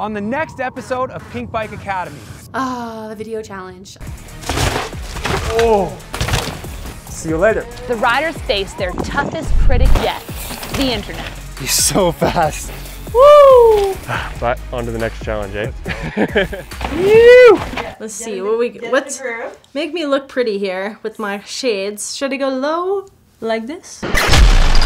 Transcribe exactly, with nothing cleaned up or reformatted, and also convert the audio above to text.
on the next episode of Pinkbike Academy. Ah, oh, the video challenge. Oh! See you later. The riders face their toughest critic yet, the internet. He's so fast. Woo! But on to the next challenge, eh? Let's see what we what make me look pretty here with my shades. Should I go low like this?